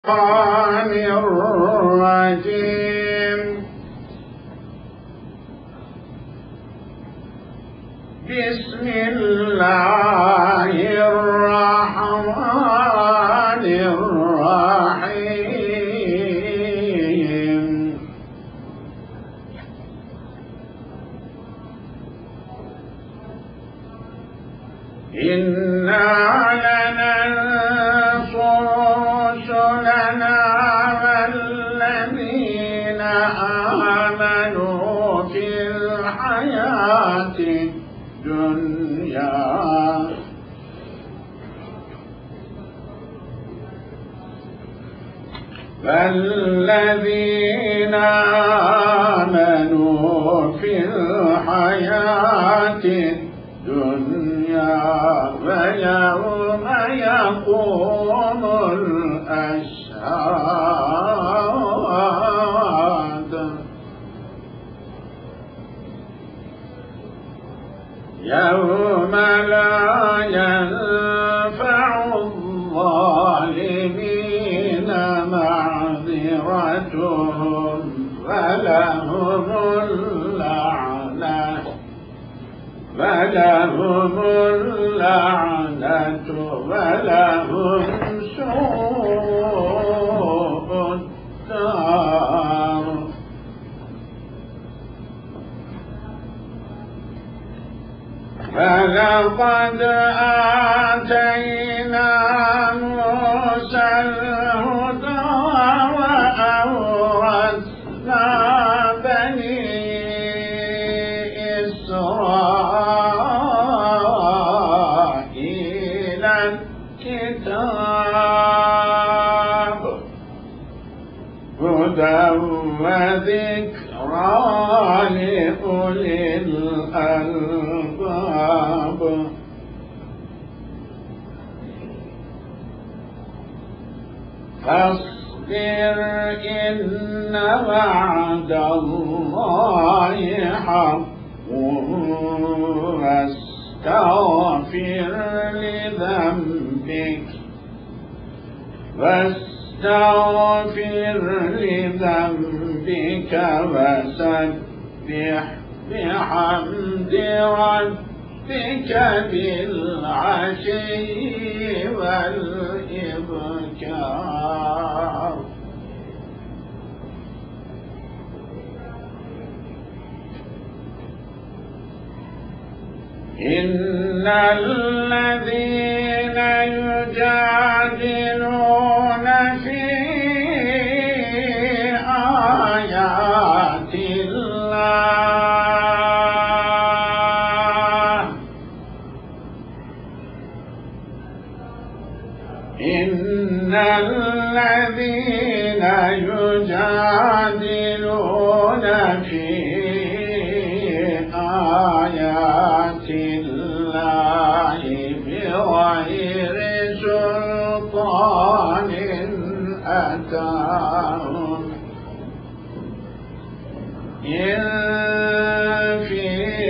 الشيطان الرجيم. بسم الله الرحمن الرحيم. إنا لننصر رسلنا والذين آمنوا في الحياة الدنيا والذين آمنوا في الحياة الدنيا ويوم يقوم الأشهاد يوم لا ينفع الظالمين معذرتهم ولهم اللعنة ولهم سوء الدار. فلقد آتينا موسى الهدى وأورثنا بني إسرائيل الكتاب هدى وذكرى لأولي الألباب. فاصبر إن وعد الله حق واستغفر لذنبك وسبح بحمد ربك بالعشي والإبكار. إن الذين يجادلون في آيات الله إن الذين يجادلون في آيات الله بغير سلطان أتاهم إن في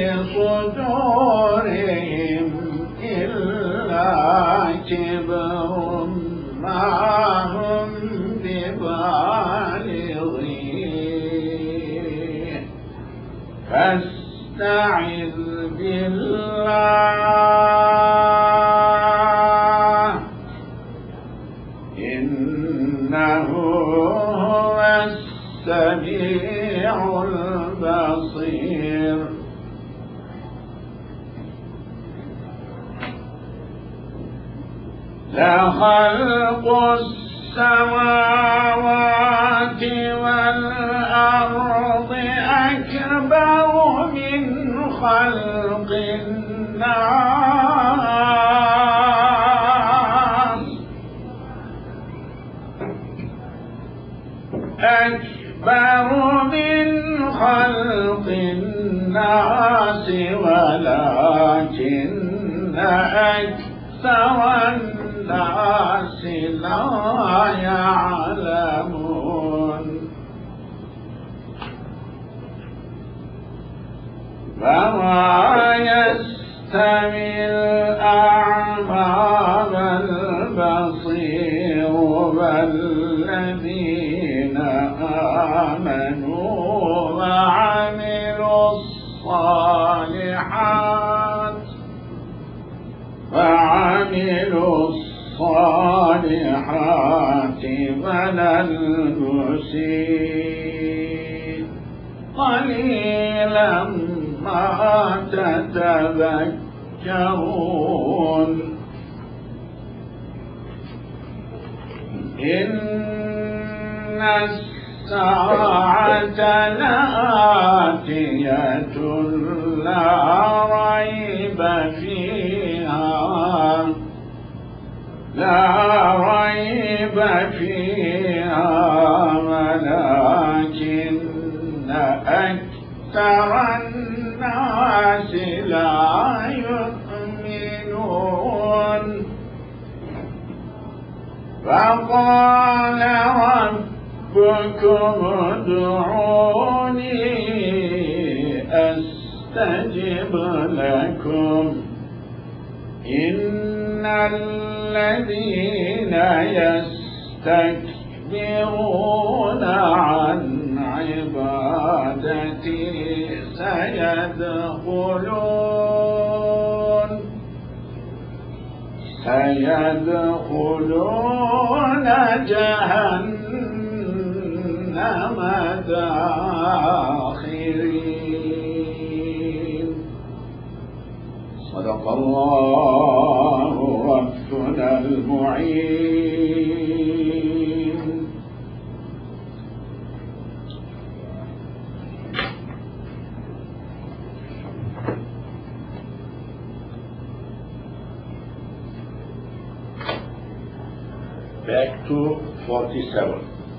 صدورهم إلا كبر ما هم ببالغيه فاستعذ بالله إنه هو السميع البصير. لخلق السماوات والأرض أكبر من خلق الناس أكبر من خلق الناس ولكن أكثر الناس لا يعلمون. وما يستوي الأعمى والبصير والذي الذين آمنوا وعملوا الصالحات ولا المسيء قليلا ما تتذكرون إن الساعة لآتية لا ريب فيها ولكن أكثر الناس لا يؤمنون فقال ربكم ادعوني أستجب لكم إن الذين يستكبرون عن عبادتي سيدخلون جهنم داخرين. صدق الله ربنا المعين. Back to 47.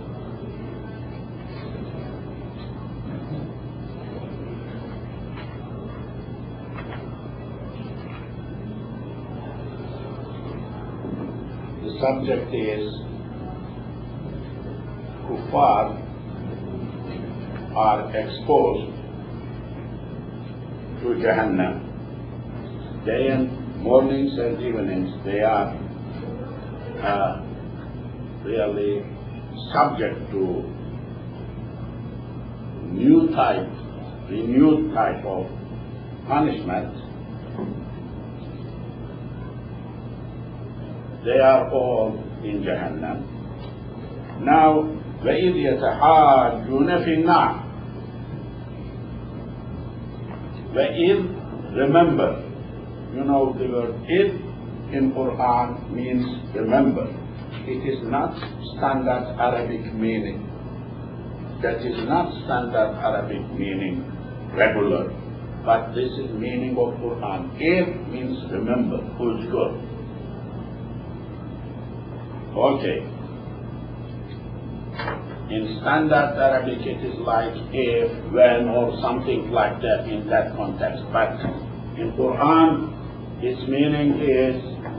The subject is kuffar are exposed to Jahannam. Day and mornings and evenings they are really subject to renewed type of punishment. They are all in Jahannam. Now, وَإِذْ يَتَحَاجُّونَ فِي النَّارِ. وَإِذْ, remember. You know the word إِذْ in Quran means remember. It is not standard Arabic meaning. That is not standard Arabic meaning, regular. But this is meaning of Quran. إِذْ means remember, uzkur. Okay. In standard Arabic it is like if, when, or something like that in that context. But in Quran its meaning is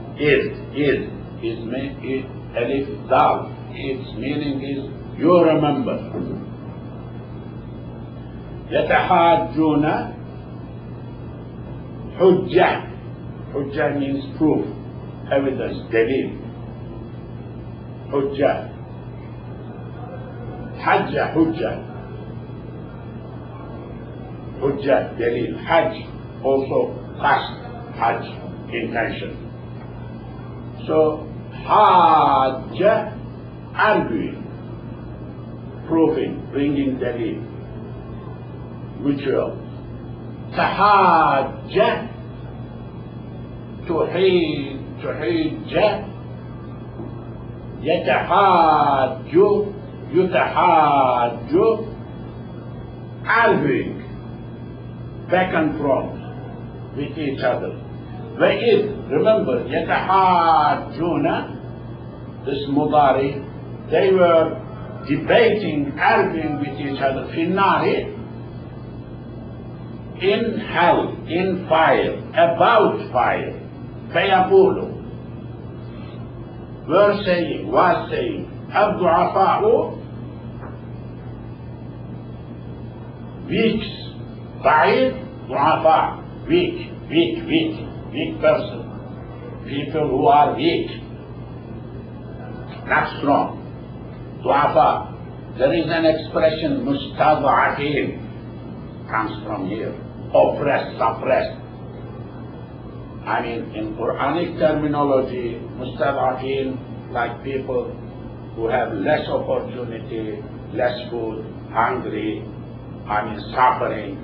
alif dal. Its meaning is you remember. يتحاجون حجة. حجة means proof, evidence, dalil. حجة. حجة حجة. حجة dalil. Hajj also qasd, Hajj, intention. So Hajjah, arguing, proving, bringing dalil, mutual. Tahajjah, tuhijjah, yatahajju, yutahajju, arguing, back and forth with each other. وَإِذْ, remember, يَتَحَاجُّونَ, this mudari, they were debating, arguing with each other, فِي النَّارِ, in hell, in fire, about fire. فَيَقُولُ, was saying, الضُّعَفَاءُ, weaks, ضعيف, ضعفاء, weak person, people who are weak, not strong. du'afa. There is an expression, mustad'afin, comes from here, oppressed, suppressed. I mean, in Quranic terminology, mustad'afin, like people who have less opportunity, less food, hungry, suffering,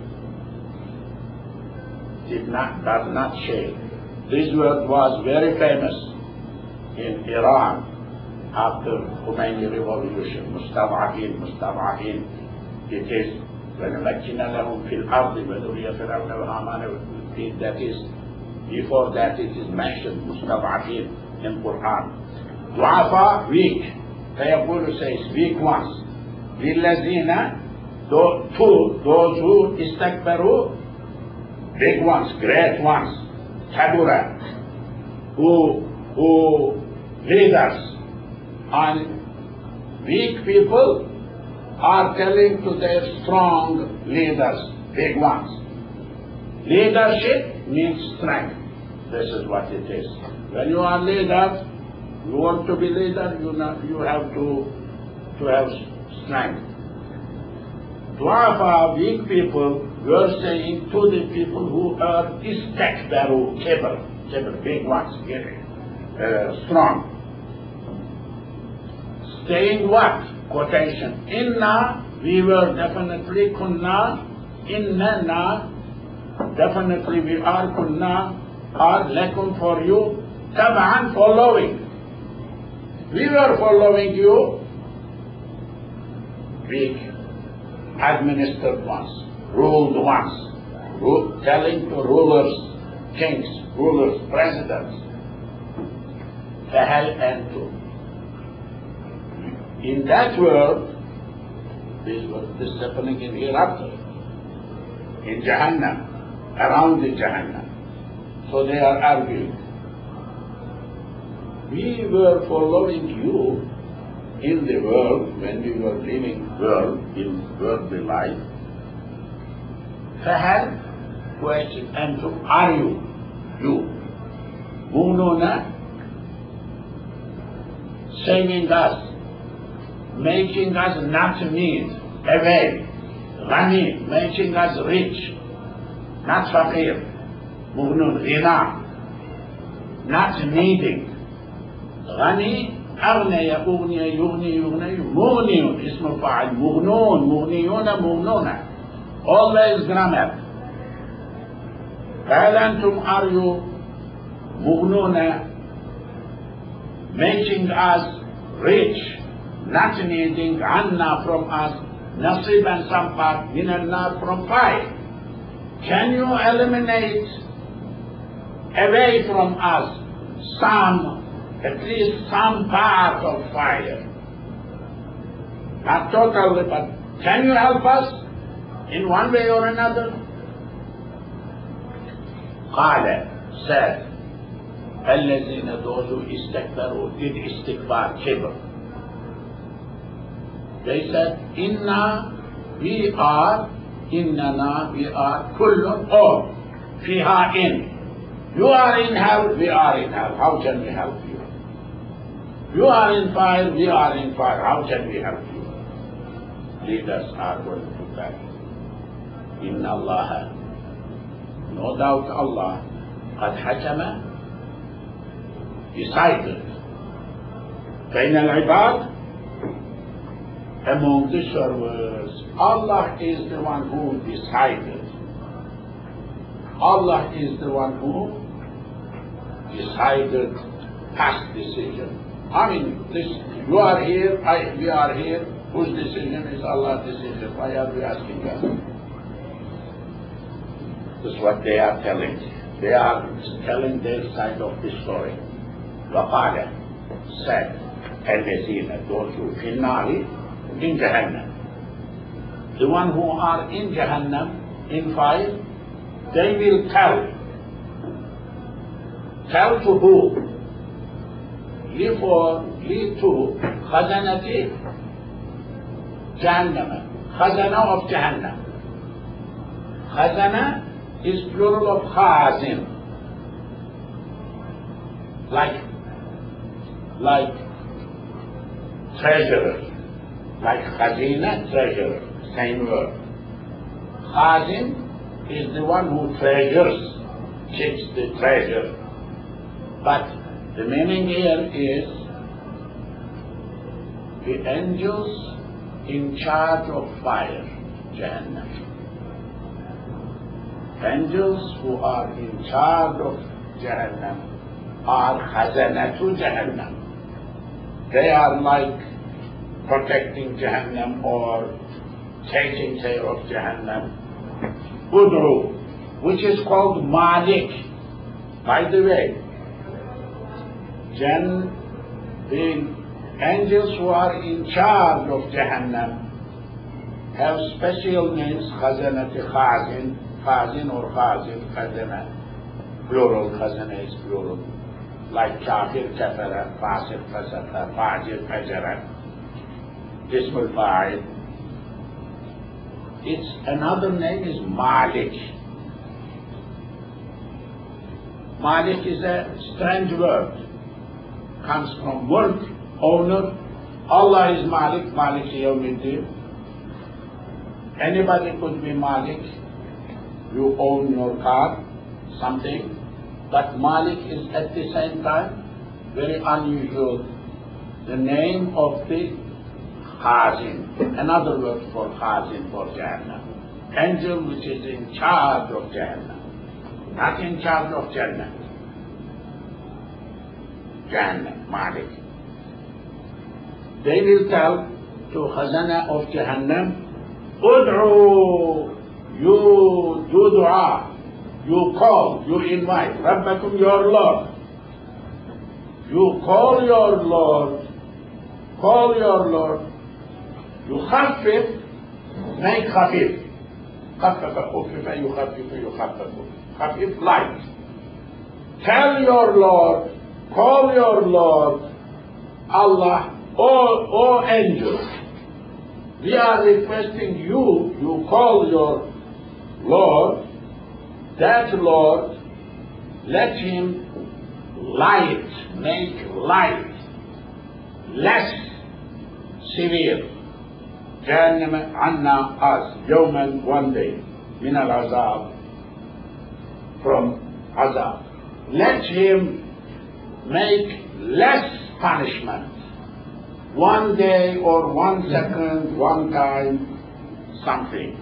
does not share. This word was very famous in Iran after Khomeini revolution. Mustad'afin. It is وَنَمَكِّنَ لَهُمْ فِي الْأَرْضِ وَنُرِيَ فِرْعَوْنَ وَهَامَانَ. That is, before that it is mentioned, mustad'afin in Quran. Du'afa, weak. Tayaqulu says, weak ones. لِلَّذِينَ, those who istakbaru, big ones, great ones, kabura, who leaders, and weak people are telling to their strong leaders, big ones. Leadership means strength. This is what it is. When you are leader, you want to be leader, you have to have strength. Du'afa, weak people, were saying to the people who are istakbaru, kibr, big ones, strong. Saying what? Quotation. Inna, we were definitely, kunna, innana, definitely we are, kunna, are lakum for you, tab'an, following. We were following you, weak, administered ones, ruled ones, telling to rulers, kings, rulers, presidents, فَهَلْ أَنْتُمْ. In that world, this is happening in hereafter, in Jahannam, around the Jahannam. So they are arguing. We were following you in the world, when we were living in worldly life. فَهَلْ, question, أَنْتُمْ, are you, مُغْنُونَ, saving us, making us not need, away, ghani, making us rich, not faqir, مُغْنُون, ghina, not needing, ghani, أغنى يغني مغني اسم فاعل مغنون مغنيون مغنونة. Always grammar. هل أنتم are you مغنون, making us rich, not needing عنا from us, نصيبا some part من النار from fire. Can you eliminate away from us some, at least some part of fire? Not totally, but can you help us in one way or another? قال, said, الذين, those who istakbaru, did istikbar, kibr. They said, إننا, we are, kullun, all, fiha, in. You are in hell, we are in hell. How can we help you? You are in fire, we are in fire. How can we help you? Leaders are going to die. Inna Allah, no doubt Allah, qad hakama, decided, بين العباد, among the servers. Allah is the one who decided. Allah is the one who decided, past decision. I mean, you are here, we are here. Whose decision is Allah's decision? Why are we asking us? This is what they are telling. They are telling their side of the story. وقال, said, الذين, those who في النار, in Jahannam. The one who are in Jahannam, in fire, they will tell. Tell to who? To Khazanati Jahannam. Khazana of Jahannam. Khazana is plural of Khazin. Like treasurer. like khazina, treasure, same word. Khazin is the one who treasures, keeps the treasure. But the meaning here is the angels in charge of fire, Jahannam. Angels who are in charge of Jahannam are khazanatu Jahannam. They are like protecting Jahannam or taking care of Jahannam. Ud'u, which is called Malik. By the way, the angels who are in charge of Jahannam have special names, Khazanat Khazin, Khazin or Khazin, Khazana, plural, Khazana is plural, like Kafir, Kafara, Fasir, Fasata, Fajir, Fajara, Ismul Fa'il. Its another name is Malik. Malik is a strange word, comes from mulk, owner. Allah is Malik, Malik Yawmiddin. Anybody could be Malik. You own your car, something, but Malik is at the same time very unusual. The name of the Khazin, another word for Khazin, for Jahannam. Angel which is in charge of Jahannam, not in charge of Jannah. Jahannam, Malik. They will tell to Khazana of Jahannam, Ud'u, you do dua, you call, you invite, Rabbakum, your Lord. You call your Lord, you khaffif, make khafif. Khaffafa, khuffifa, yukhaffifu, yukhaffafu. Khafif, light. Tell your Lord, call your Lord, Allah, O angels, we are requesting you call your Lord, that Lord, let him make light, less severe. Jahannam anna us, yawman, one day, min al-azab, from azab. Let him make less punishment. One day or 1 second, one time, something.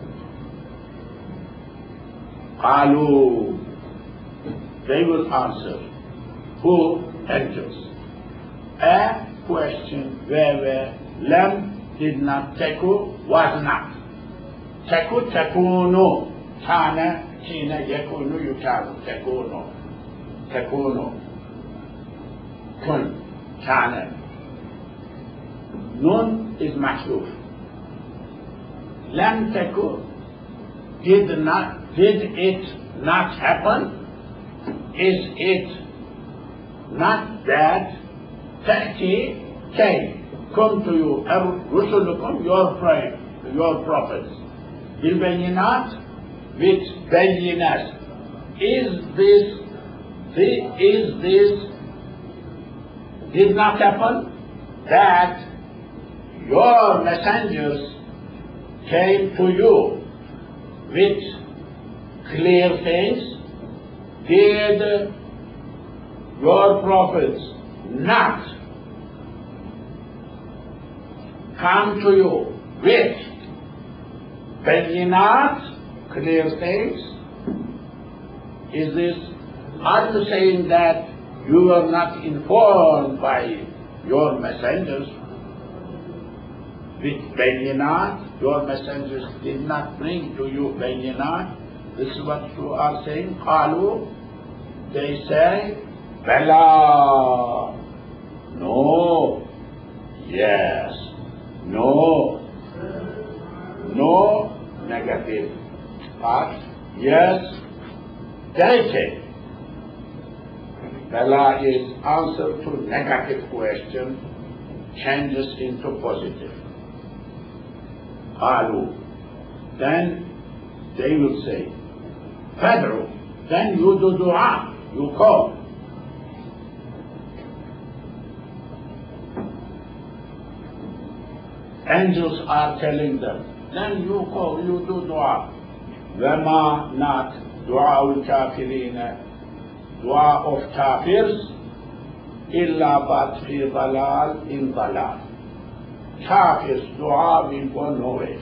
Qalu, they will answer. Who? Angels. A question where lam did not, teku was not. Teku, tekunu, kana, kina, yakunu, yukanu, tekunu, tekunu, kun, kana. Nun is mahruf. Lam teku, did it not happen? Is it not that? Ta'ti came, come to you, rusulukum, your prophets. Bil bayinat, with bayinas. Is this did not happen? That your messengers came to you with clear things? Did your prophets not come to you with bayinat, clear things? Is this, are you saying that you were not informed by your messengers with bayinat? Your messengers did not bring to you bayinat? This is what you are saying. Qalu, they say, Bala, no, yes, no, negative part, yes, they say. Bala is answer to negative question, changes into positive. Qalu, then they will say, Fad'u, then you do dua, you call. angels are telling them, then you call, you do dua. وَمَا not دعاء الكافرين, dua of kafirs, إِلَّا بَتْ فِي ضَلَالٍ in ضَلَالٍ. Kafirs dua will go nowhere.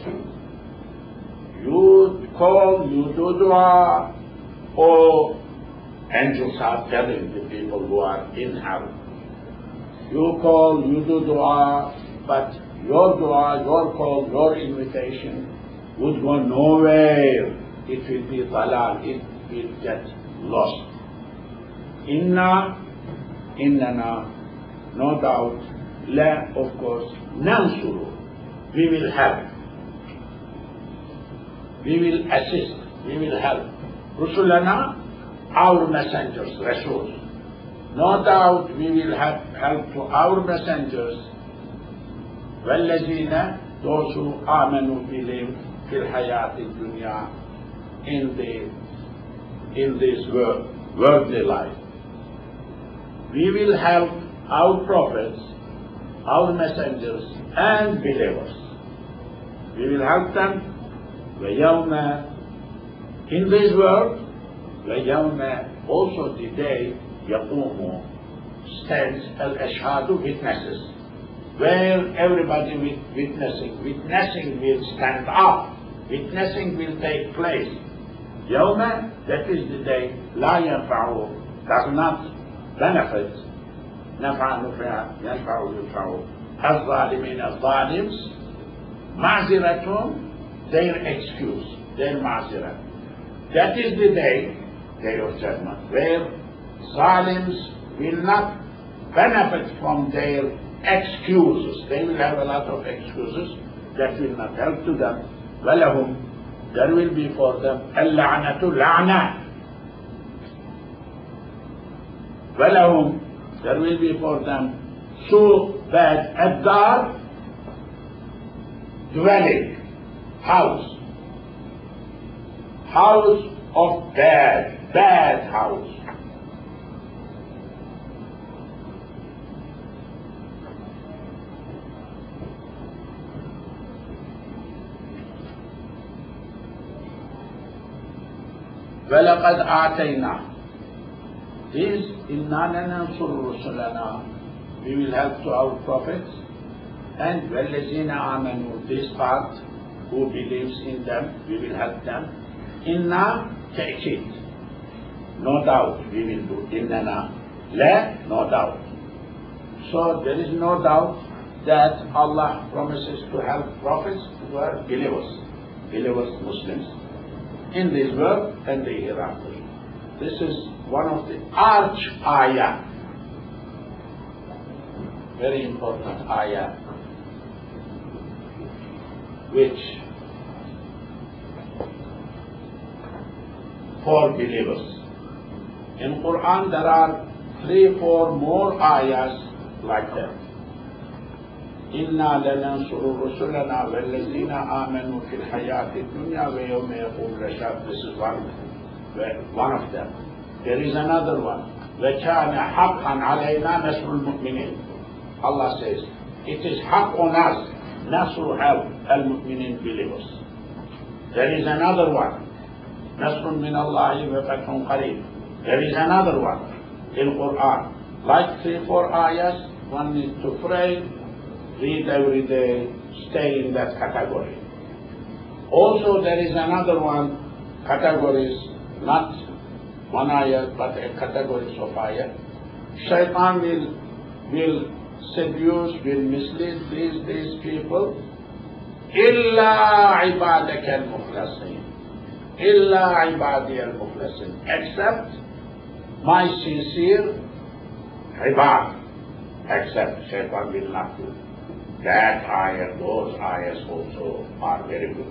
You call, you do dua, or angels are telling the people who are in hell. You call, you do dua, but your dua, your call, your invitation would go nowhere. It will be dalal, it will get lost. Innana, no doubt, la, of course, nansuru, we will help. We will assist, we will help. Rusulana, our messengers, Rasuls. No doubt we will help to our messengers. وَالَّذِينَ, those who آمَنُوا, believe, فِي الْحَيَاةِ الدُّنْيَا, in this worldly life. We will help our prophets, our messengers, and believers. We will help them وَيَوْمَ, in this world, وَيَوْمَ, also the day يَقُومُ, stands al-ashhadu, witnesses, where everybody witnessing will stand up, witnessing will take place. يَوْمَ, that is the day, لَا يَنْفَعُ, does not benefit, نَفْعَ نُفْعَ, يَنْفَعُ يُنْفَعُ, الظَّالِمِينَ, الظَّالِمْs, مَعْزِرَةٌ, their excuse, their ma'zirah. That is the day of judgment, where zalims will not benefit from their excuses. They will have a lot of excuses that will not help to them. وَلَهُمْ, there will be for them اللعنة, لعنة. وَلَهُمْ, there will be for them so bad ad-dar, dwelling, house of bad house. وَلَقَدْ آتَيْنَا, this إِنَّا لَنَنْصُرُ رُسُلَنَا, we will help to our prophets, and وَالَّذِينَ آمَنُوا, this part, who believes in them, we will help them. Inna ta'kid, no doubt we will do. Innana la, no doubt. So there is no doubt that Allah promises to help prophets who are believers, Muslims, in this world and the hereafter. This is one of the arch ayah, very important ayah, which for believers. In Quran there are 3-4 more ayahs like that. Inna lanansuru rusulana wallazina amanu fil hayati dunya wa yawma yaqum rashad. This is one of them. There is another one. وَكَانَ حَقًّا عَلَيْنَا نَصْرُ الْمُؤْمِنِينَ. Allah says, it is haq on us, nasru, help al-mu'minin, believers. There is another one. Nasrun min Allahi wa fathun qareeb. There is another one in Quran. Like 3-4 ayahs, one needs to pray, read every day, stay in that category. Also there is another one, categories, not one ayah, but a categories of ayah. Shaitan will seduce, will mislead these people. Illa ibadaka al-mukhlasin. Illa ibadi al-mukhlasin. Except my sincere ibad. Except Shaitan will not do. That ayah, those ayahs also are very good.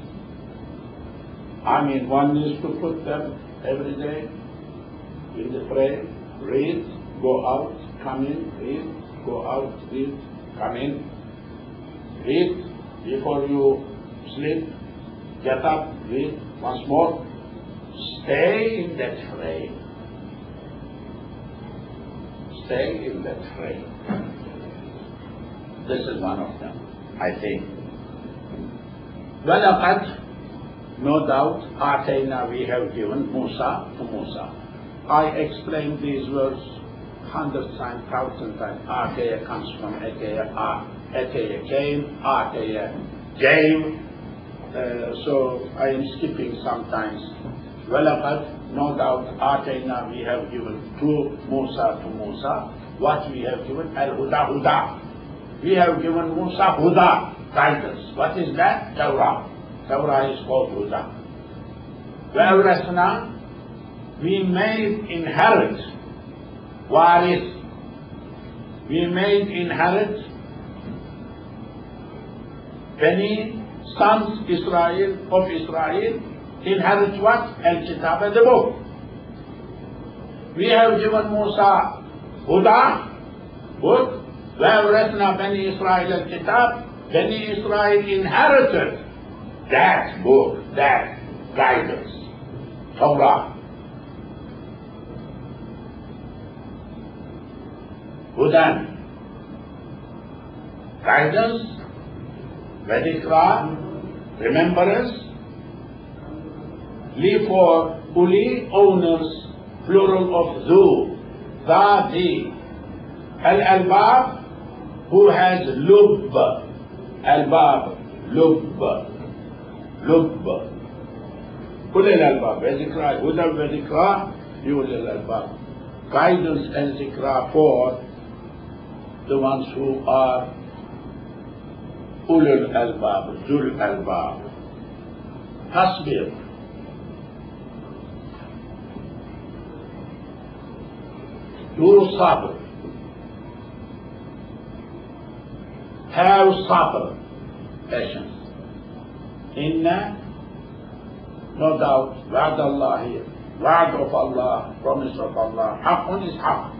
I mean, one needs to put them every day in the prayer, read, go out, come in, read, go out, read, come in, read before you sleep, get up, read once more, stay in that frame. Stay in that frame. This is one of them. I think. وَلَقَدْ, no doubt, أَعْتَيْنَا, we have given Musa to Musa. I explained these words 100 times, 1,000 times. Ateya comes from Eteya. Eteya came, Ateya gave. So I am skipping sometimes. وَلَقَدْ, no doubt, Atayna, we have given to Musa. What we have given? Al-Huda, Huda. We have given Musa Huda, guidance. What is that? Torah. Torah is called Huda. وَأَوْرَثْنَا, we made inherit. Waris. We made inherit Bani, sons of Israel, inherit what? Al-Kitab, the book. We have given Musa Huda, book. وَأَوْرَثْنَا Bani Israel al-Kitab. Bani Israel inherited that book, that guidance, Torah. Hudan, guidance, Vedikra, remembrance, Li for Uli, owners, plural of Zu, the, Al-Albab, who has Lub, Albab, Lub, Uli al-Albab, Vedikra, Hudan Vedikra, Uli al-Albab, guidance and Zikra for the ones who are Ulul Albab, Zul Albab. Tasbir. Do sabr. Have sabr. Patience. Inna, no doubt, Wa'd Allah, Wa'd of Allah, promise of Allah, Haqqun is Haqq.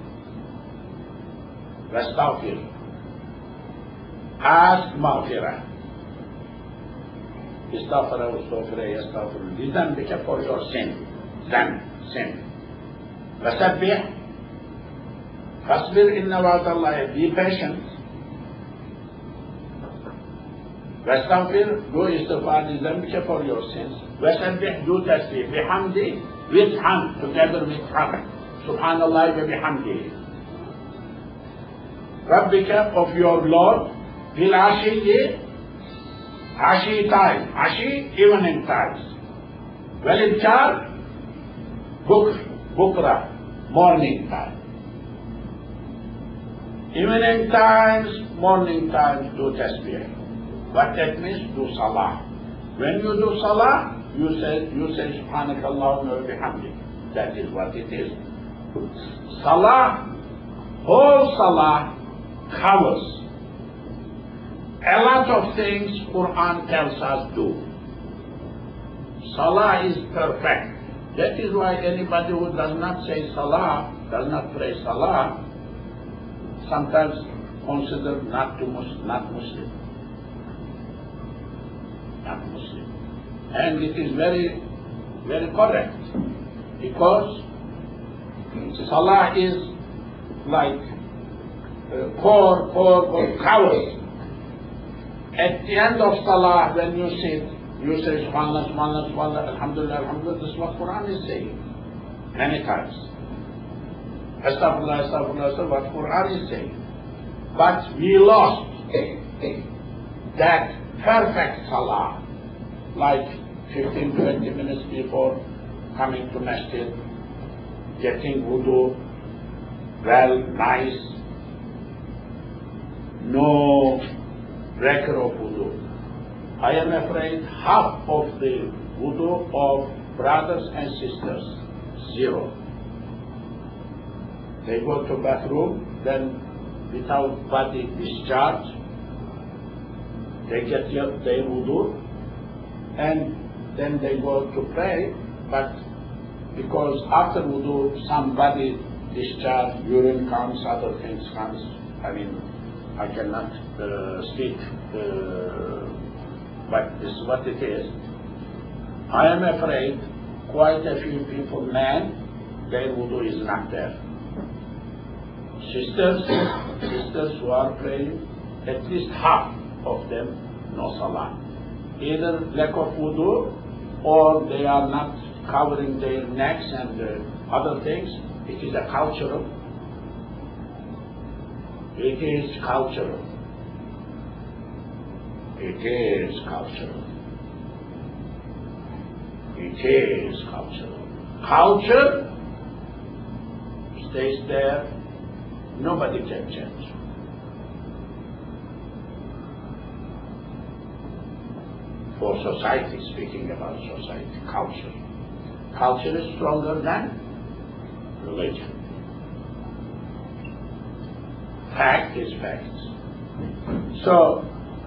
Wastaghfir. Ask maghfirah. Istaghfara, yastaghfir. Lidhanbika, for your sin. Sin. Wasabbih. Fasbir inna wa'd Allah. Be patient. Wastaghfir, do istighfar lidhanbika, for your sins. Wasabbih, do tasbih. Bihamdi, with hamd, together with hamd. Subhanallah wa bihamdihi. Rabbika, of your Lord, bil ashi time, ashi, evening times. Walidkar, bukra, morning time. Evening times, morning times, do tasbih. What that means? Do salah. When you do salah, you say Subhanakallahumma wa bihamdik. That is what it is. Salah, whole salah, covers a lot of things Quran tells us do. Salah is perfect. That is why anybody who does not say Salah, does not pray Salah, sometimes considered not Muslim. Not Muslim. And it is very, very correct, because Salah is like core covers. At the end of Salah, when you sit, you say Subhanallah, Subhanallah, Subhanallah, Alhamdulillah, Alhamdulillah. This is what Quran is saying many times. Astaghfirullah, Astaghfirullah, Astaghfirullah, what Quran is saying. But we lost that perfect Salah, like 15-20 minutes before coming to masjid, getting wudu, well, nice, no breaker of wudu. I am afraid half of the wudu of brothers and sisters, zero. They go to bathroom, then without body discharge, they get their wudu, and then they go to pray, but because after wudu some body discharge, urine comes, other things comes, I cannot speak, but this is what it is. I am afraid quite a few people, men, their wudu is not there. Sisters who are praying, at least half of them no salah. Either lack of wudu, or they are not covering their necks and other things. It is a cultural. It is cultural. It is cultural. It is cultural. Culture stays there. Nobody can change. For society, speaking about society, culture. Culture is stronger than religion. Fact is facts. So,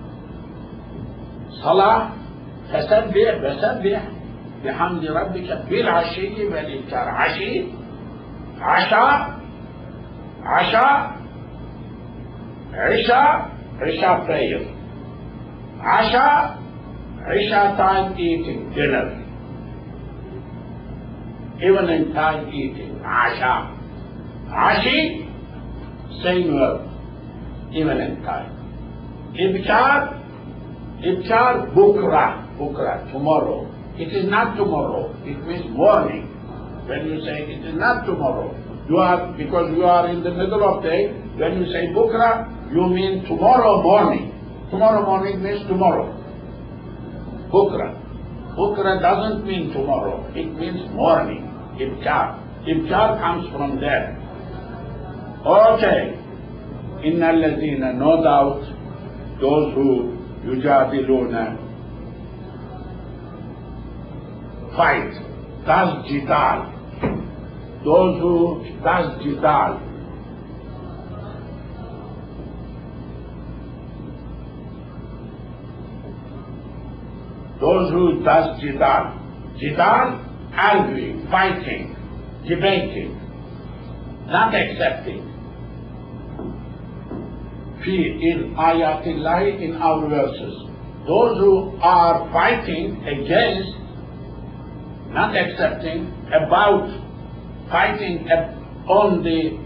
Salah, فسبح بحمد ربك بالعشي والإبكار. عشي, عشاء, عشاء prayer. Isha time eating, dinner. Evening time eating, Asha. Ashi, same word, evening time. Ibkar, bukra, tomorrow. It is not tomorrow, it means morning. When you say it is not tomorrow, because you are in the middle of the day. When you say bukra, you mean tomorrow morning. Tomorrow morning means tomorrow. Bukra. Bukra doesn't mean tomorrow, it means morning. Ibkar. Ibkar comes from there. Okay. Inna alladhina, no doubt, those who yujadiluna, fight, does jidal. Those who does jidal. Those who does jidal. Jidal, arguing, fighting, debating, not accepting. In ayatillahi, in our verses. Those who are fighting against, not accepting, about fighting on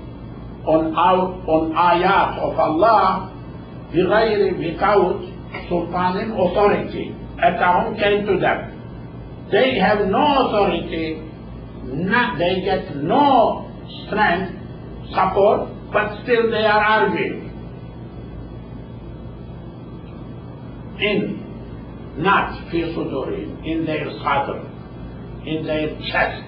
ayat of Allah, without sultan, authority. Atahum came to them. They have no authority, they get no strength, support, but still they are arguing. Not fi sudurim, in their sadr, in their chest,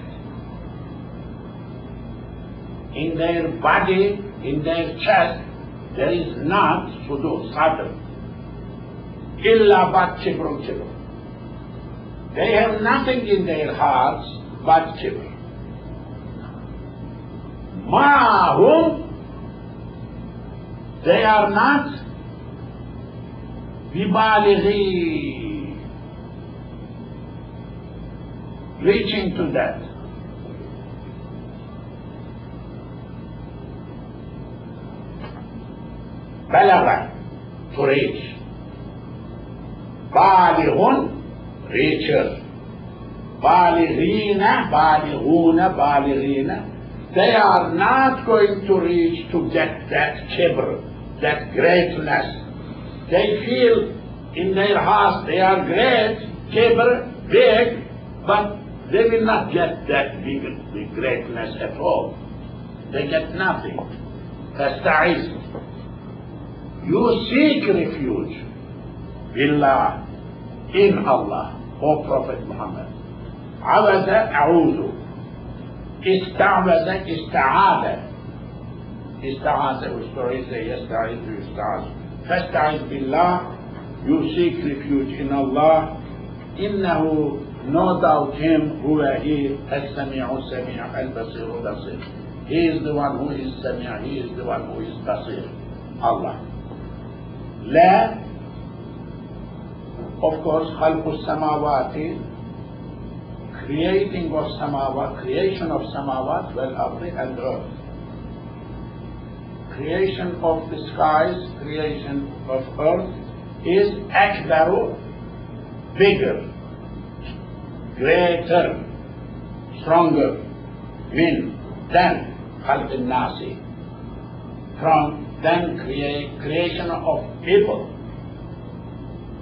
in their body, in their chest, there is not sudur, sadr. Illa but kibr. They have nothing in their hearts but kibr. Ma'hum, they are not bibalighi, reaching to that. Balagha, to reach. Balighun, reacher. Balighina, balighina. They are not going to reach to get that kibr, that greatness. They feel in their hearts they are great, kibr, big, but they will not get that big greatness at all. They get nothing. Fasta'iz. You seek refuge. Billah, in Allah, O Prophet Muhammad. Awaza, a'udhu. Ista'waza, ista'ada. Ista'ada, we say yasta'idhu, ista'adu. Fasta'iz billah, you seek refuge in Allah. Innahu, no doubt him, huwa he, as-sami'u sami' al-basiru basir. He is the one who is sami', he is the one who is basir. Allah. La, of course, khalqu samawati, creating of samawat, creation of samawat, wal ardi, and earth. Creation of the skies, creation of earth is akbaru, bigger, greater, stronger, than khalq al-nasi, from then creation of people.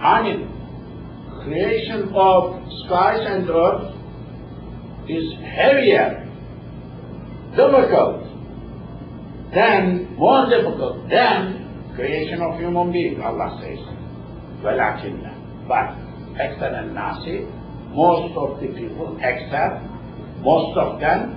I mean, creation of skies and earth is heavier, difficult, more difficult than creation of human being, Allah says. وَلَكِنَّ But, أَكْثَرَ النَّاسِ Most of the people, most of them,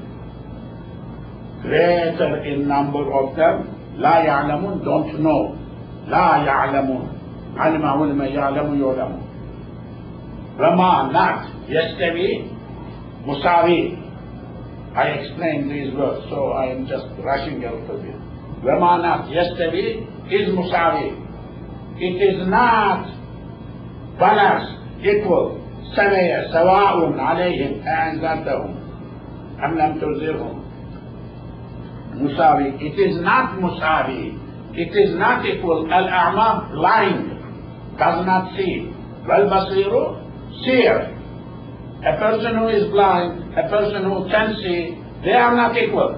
greater in number of them, لا يعلمون, don't know. لا يعلمون. علم علم يعلم يعلم. وما not يستوي مساوي. I explained these words, so I am just rushing a little bit. وما not يستوي is مساوي. It is not balanced, equal. سواء عليهم أأنذرتهم أم لم تنذرهم. مساوي. It is not مساوي. It is not equal. Al-A'ma, blind, does not see. Wal-Basiru, seer. A person who is blind, a person who can see, they are not equal.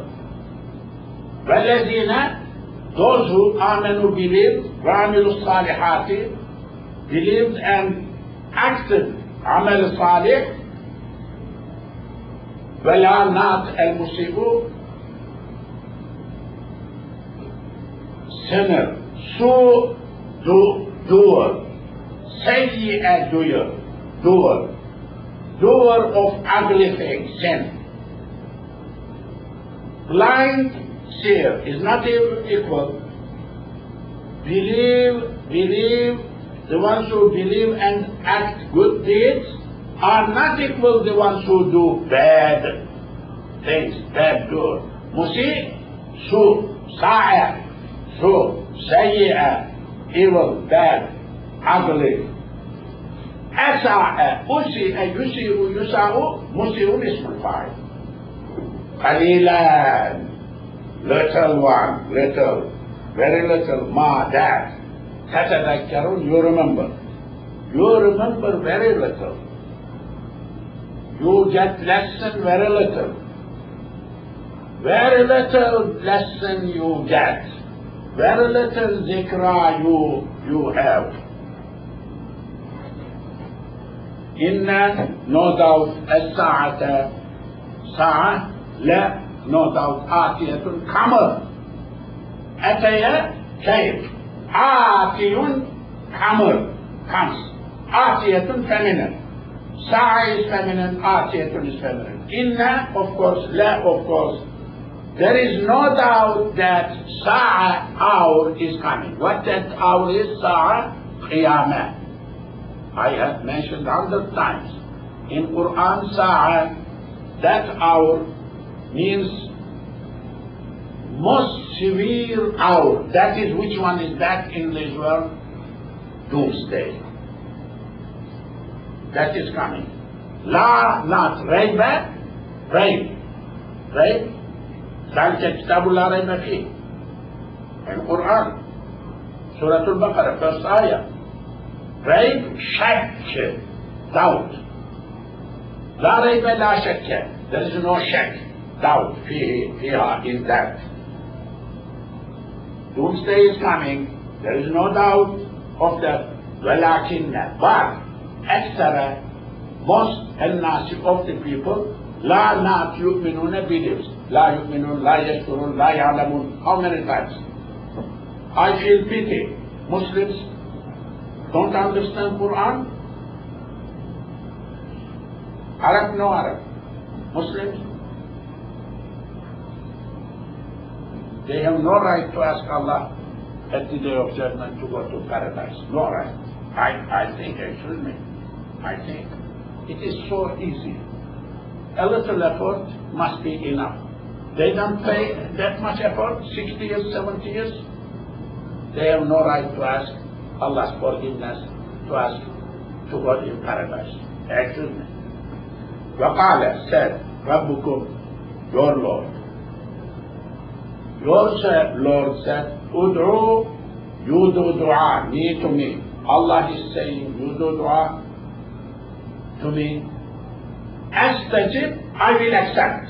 وَالَّذِينَ Those who آمَنوا believed, وَعَمِلُوا الصَّالِحَاتِ believed and acted عمل صالح, وَلَا not al-musibu, sinner, doer, sayyi'ah doer of ugly things, sin. Blind, seer is not equal. Believe, the ones who believe and act good deeds are not equal the ones who do bad things, bad doer. Musi, sa'a, sayyi'ah, evil, bad, ugly. أساء, أسيء, يسيء, يساء, مسيء اسم الفاعل. قليلا, little one, little, very little, ma, that. تتذكرون, you remember very little. You get lesson very little. Very little lesson you get. Very little zikra you have. Inna, no doubt, as-sa'ata, sa'a, la, no doubt, atiyatun, kamar. Ataya, came. Atiyun, kamar, comes. Atiyatun, feminine. Sa'a is feminine, atiyatun is feminine. Inna, of course, la, of course. There is no doubt that sa'a, hour, is coming. What that hour is, sa'a, qiyamah. I have mentioned 100 times. In Quran, sa'a, that hour means most severe hour. That is, which one is that in this world? Doomsday. That is coming. La, not rayba, rain. Right? ذلك كتاب لا ريب فيه. In Quran, Surah Al-Baqarah, first ayah. ريب, شك, doubt. لا ريب لا شك. There is no شك, doubt فيها, in that. Doomsday is coming. There is no doubt of that. ولكن, but أكثر, most الناس of the people, لا not يؤمنون believes. لا يؤمنون, لا يشكرون, لا يعلمون. How many times? I feel pity. Muslims don't understand Quran. Arab, no Arab. Muslims, they have no right to ask Allah at the day of judgment to go to paradise. No right. I think, excuse me, I think it is so easy. A little effort must be enough. They don't pay that much effort, 60 years, 70 years. They have no right to ask Allah's forgiveness, to ask to go in paradise. Excuse me. وقال, said, ربكم, your Lord. Your Lord said, ud'u, you do dua, me to me. Allah is saying, you do dua to me. Astajib, I will accept.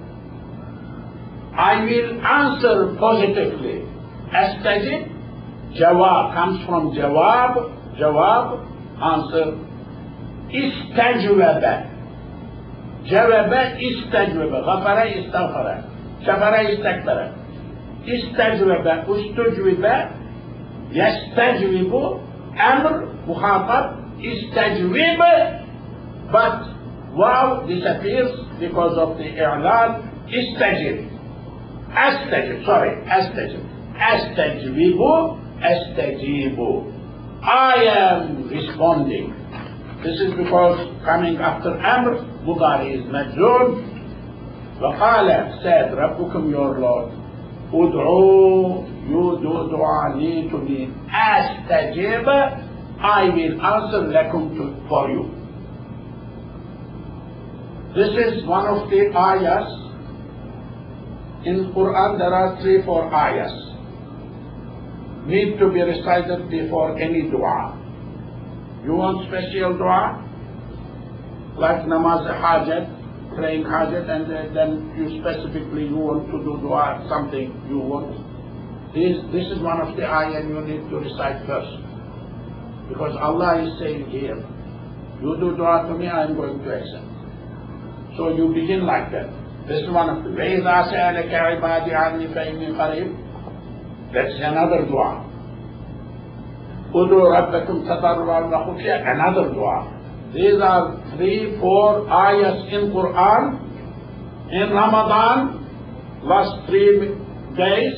I will answer positively. Astajib, jawab, comes from jawab, Answer, istajwaba. Jawaba istajwaba. Ghafara istaghfara. Shafara istakbara. Istajwaba, ustujwiba, yastajwibu, amr, mukhatab, istajwib, but wow disappears because of the i'lal. Istajib. Astajib, sorry, astajib. Astajwibu, astajibu. I am responding. This is because coming after amr, mudari is majzoom. وقال, said, Rabbukum, your Lord, ud'u, you do dua li to me, astajib, I will answer lakum for you. This is one of the ayahs. In Quran there are 3-4 ayahs. Need to be recited before any dua. You want special dua? Like namaz hajat, praying hajat, and then you specifically you want to do dua, something you want. This is one of the ayah you need to recite first. Because Allah is saying here, you do dua to me, I am going to accept. So you begin like that. This is one of the ways. That's another dua. Another dua. These are 3-4 ayahs in Quran. In Ramadan, last 3 days,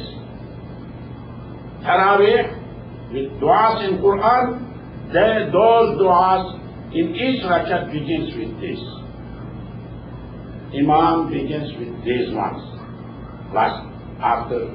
Taraweeh, with du'as in Quran, those du'as in each rakat begins with this. Imam begins with these ones. Last, after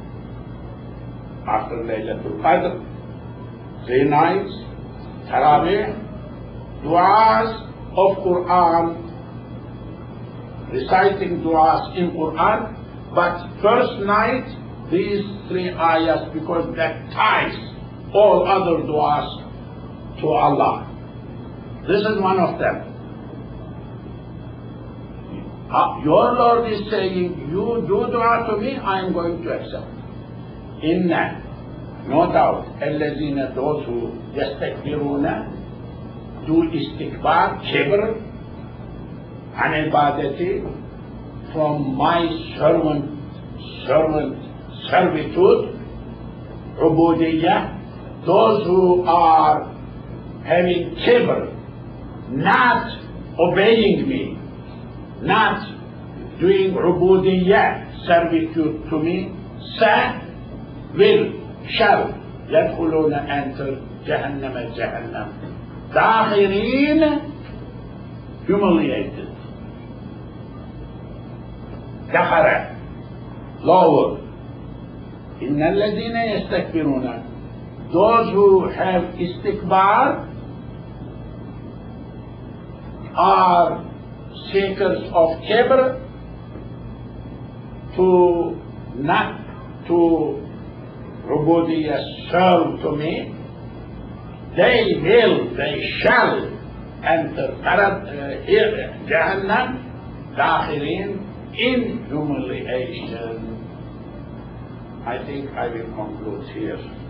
Laylatul Qadr, 3 nights, Taraweeh, du'as of Quran, reciting du'as in Quran, but first night, these 3 ayahs, because that ties all other du'as to Allah. This is one of them. Your Lord is saying, you do dua to me, I am going to accept. Inna, no doubt, الذين, those who يستكبرون, do istikbar, kibr, an ibadati, from my servitude, ubudiyah, those who are having kibr, not obeying me, not doing ubudiyah, servitude to me, shall, يدخلون, enter, Jahannam, داخرين, humiliated. دخر, lower. إن الذين يستكبرون, those who have istikbar are seekers of kibr, to not to ubudiyah, serve to me, they shall enter Jahannam, dakhirin, in humiliation. I think I will conclude here.